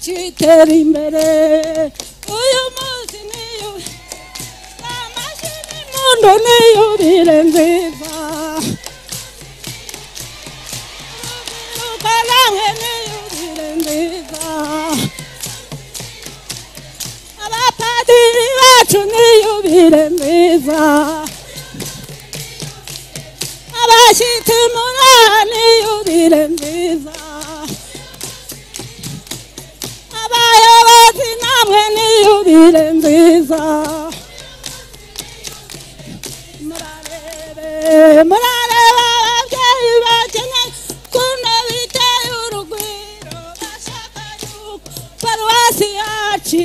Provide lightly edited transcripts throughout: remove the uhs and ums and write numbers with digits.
yacu itera imbere uyu munsi niyo amashini mundu niyubire nziza ukalange niyubire nziza abapadiri bacu niyubire nziza abashitsi munani niyubire nziza abayobozi namwe niyubire nziza murareba ababyeyi bakenyeye kuno biteye urugwiro bashaka yuko paruwasi yacu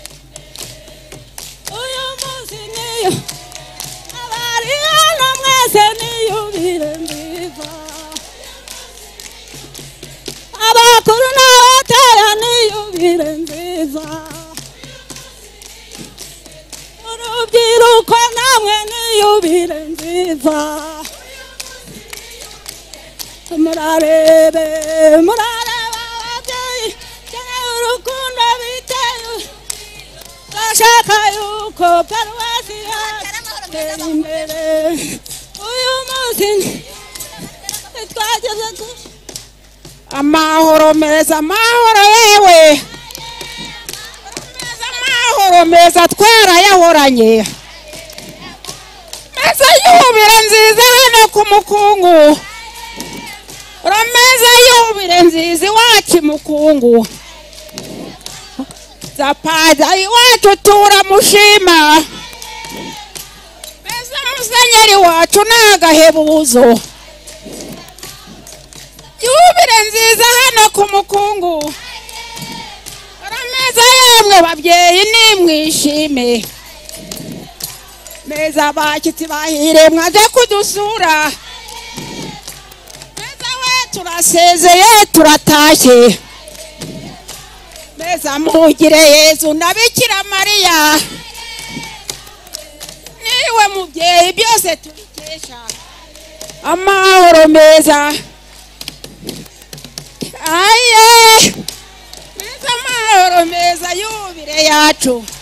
uyu munsi niyo abari hano mwese niyubire nziza abakuru n'abatoya niyubire nziza urubyiruko namwe niyubire nziza murareba ababyeyi keneye urukundo biteye bashaka yuko paruwasi yatera imbere uyu munsi twageze ku amahoro meza amahoro yewe amahoro meza twarayahoranye meza yubire nziza hano ku mukungu rameza yubire nziza iwacu mukungu zapada iwacu turamushima meza musenyeri wacu nagahebuzo yubire nziza hano ku mukungu rameza yemwe babyeyi nimwishime meza abashyitsi bahire mwaje kudusura meza we turasezeye turatashye meza mugire Yezu na Bikira Mariya niwe mubyeyi byose tubikesha amahoro meza aye meza amahoro meza yubire yacu